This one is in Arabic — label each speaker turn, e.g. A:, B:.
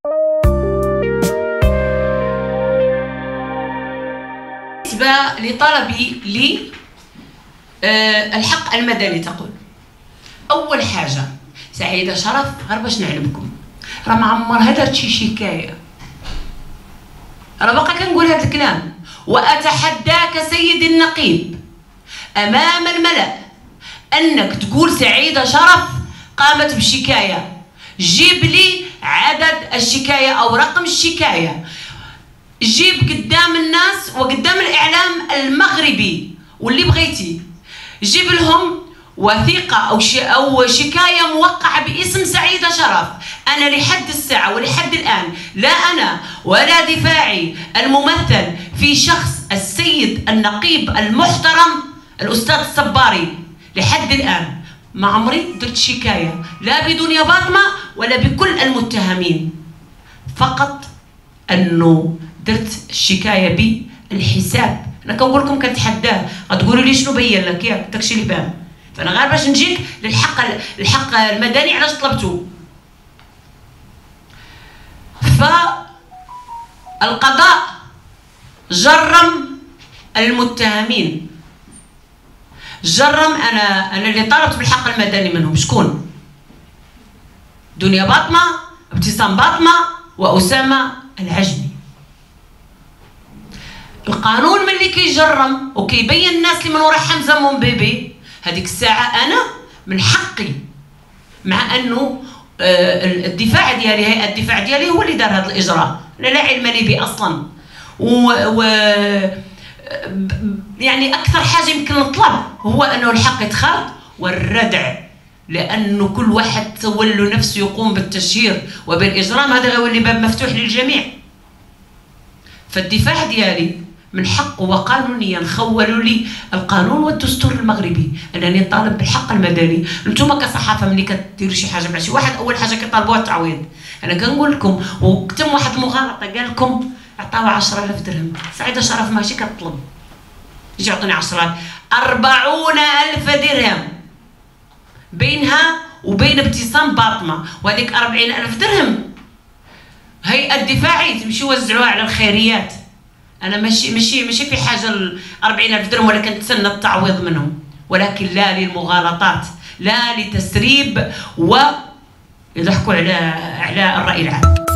A: بالنسبة لطلبي الحق المدني تقول أول حاجة سعيدة شرف غير باش نعلمكم راه ما عمرها دارت شي شكاية، راه باقا كنقول هذا الكلام وأتحداك سيدي النقيب أمام الملأ أنك تقول سعيدة شرف قامت بشكاية. جيب لي عدد الشكاية أو رقم الشكاية، جيب قدام الناس وقدام الإعلام المغربي واللي بغيتي، جيب لهم وثيقة أو شكاية موقعة باسم سعيدة شرف. أنا لحد الساعة ولحد الآن لا أنا ولا دفاعي الممثل في شخص السيد النقيب المحترم الأستاذ الصباري لحد الآن ما عمري درت شكاية لا بدنيا باطمة ولا بكل المتهمين، فقط أنه درت الشكاية بالحساب. أنا كنقول لكم كنتحداه غتقولوا لي شنو بين لك ياك داكشي اللي بان، فأنا غير باش نجيك للحق المدني علاش طلبتو. فالقضاء جرم المتهمين، جرم أنا اللي طالبت بالحق المدني منهم شكون؟ دنيا باطمة، ابتسام باطمة، وأسامة العجمي. القانون ملي كيجرم وكيبين الناس اللي من وراء حمزة مومبيبي هذيك الساعة أنا من حقي، مع أنه الدفاع ديالي هيئة الدفاع ديالي هو اللي دار هذا الإجراء، أنا لا علم لي به أصلا، يعني أكثر حاجة يمكن نطلب هو أنه الحق يتخاذ والردع، لأنه كل واحد سول له نفسه يقوم بالتشهير وبالإجرام هذا غيولي باب مفتوح للجميع. فالدفاع ديالي من حق وقانونيا خولوا لي القانون والدستور المغربي انني نطالب بالحق المدني. انتم كصحافه ملي كديروا شي حاجه مع شي واحد اول حاجه كيطالبوها التعويض. انا كنقول لكم وكتم واحد المغالطه قال لكم عطاوها 10000 درهم، سعيدة شرف ماشي كطلب يجي يعطوني 10، 40000 درهم بينها وبين ابتسام باطمه، وهذيك 40000 درهم هيئة الدفاعي تمشي وزعوها على الخيريات. انا ماشي في حاجه ل 40000 درهم ولا كنتسنى التعويض منهم، ولكن لا للمغالطات، لا لتسريب ويضحكوا على الراي العام.